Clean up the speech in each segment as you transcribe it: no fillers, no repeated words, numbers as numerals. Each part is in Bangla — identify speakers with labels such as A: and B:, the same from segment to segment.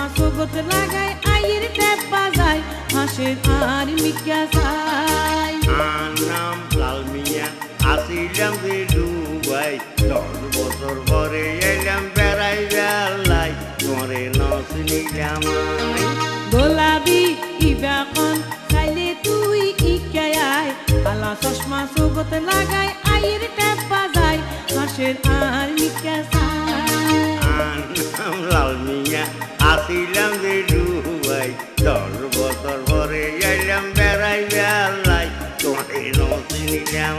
A: চশমা চোখত লাগাই আইয়ের ট্যাপ বাজাই হাসের আর মিকা চাই
B: নাম লাল মিয়া আসিলাম যে দুবাই 10 বছর পরে এলাম বেড়াই বেলাই তোরে নসিলাম
A: গোলাপি ইবাকন চাইলে তুই ইকায় আলা চশমা চোখত লাগাই আইয়ের ট্যাপ বাজাই হাসের আর মিকা চাই
B: নাম লাল মিয়া আসিলাম যে দুবাই 10 বছর পরে এলাম বেড়াই বেলাই তোরে নসিলাম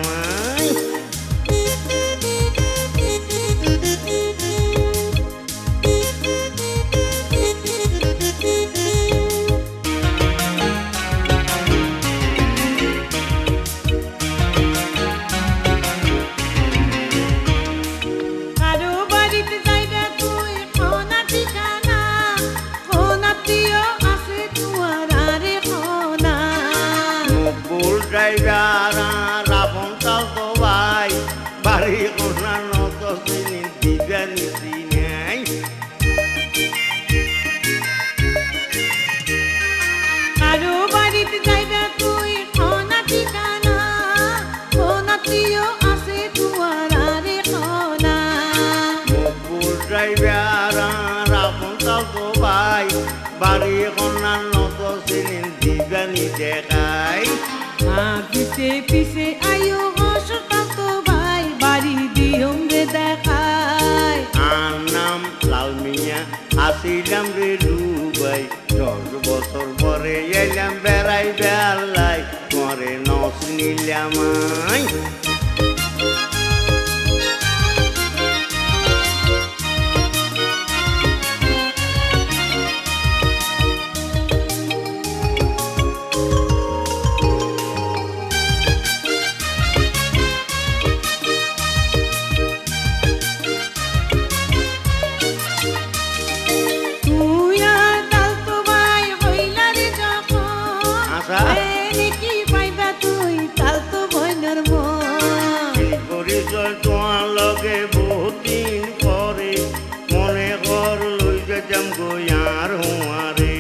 B: ড্রাইভার রাবণ চাল তো ভাই বাড়ি কোনা নত চিনি দিবানি চিনাই
A: কারো বাড়িতে যাইবা তুই খনা ঠিকানা খনাতিও আছে তুয়ার আরে খনা
B: মকবুল ড্রাইভার রাবণ চাল তো ভাই বাড়ি কোনা নত চিনি দিবানি দেখাই
A: পিছে পিছে আয়ো হসতাম তো ভাই বাড়ি দিয়ম রে দেখাই
B: নাম লাল মিয়া আসিলাম রে দুবাই 10 বছর পরে এলাম বেড়াই বেলাই তোরে নস নিলাম তোমার লগে বহুত দিন পরে মনে কর লই যেতাম গয়ার হুয়ারে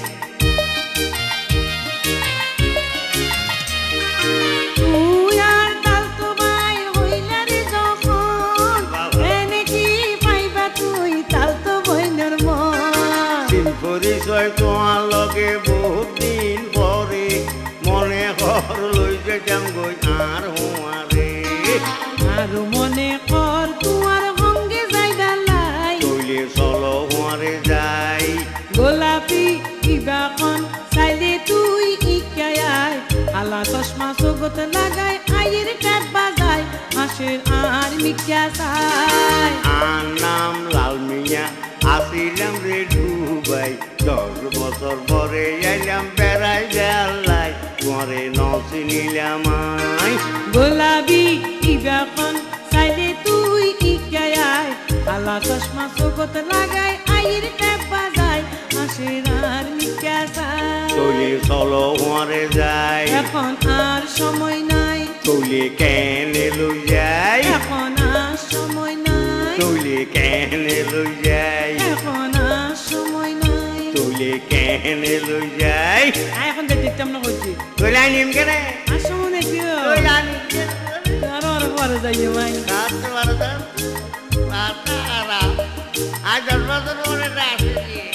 A: তুই আর তাল তো ভাই হইলা রে যখন এনে কি পাইবা তুই তাল তো বইনের মন
B: পরিচয় তোমার লগে বহুত দিন পরে মনে কর লই যেতাম গয়ার হুয়ারে
A: আর মনে কর তোমার সঙ্গে যাইবা লাই
B: তৈলে চলো হুয়ারে যাই
A: গোলাপি কিবাকন চাইলে তুই ইকায় আলা চশমা চোখত লাগাই আইয়ের ট্যাপ বাজাই হাসের আর মিকা চাই
B: নাম লাল মিয়া আসিলাম রে দুবাই 10 বছর পরে এলাম বেড়াই বেলাই তোরে নচিনিলাম
A: গোলাপি কিবাকন চাইলে তুই ইকায় আলা চশমা চোখত লাগাই আইয়ের ট্যাপ বাজাই হাসের আর মিকা চাই
B: তৈলে চলো হুয়ারে যাই
A: এখন আর সময় নাই
B: তৈলে কেনে লই যাই
A: এখন আর সময় নাই
B: তৈলে কেনে লই যাই
A: এখন আর সময় নাই
B: তৈলে কেনে লই যাই
A: এখন দেখতাম না করছি
B: তৈলে আনিম কেনে
A: আর সময় নেই
B: তৈলে আনিম
A: আরো পরে যাই ভাই
B: রাত বারোটা আজ 10 বছর পরে আসি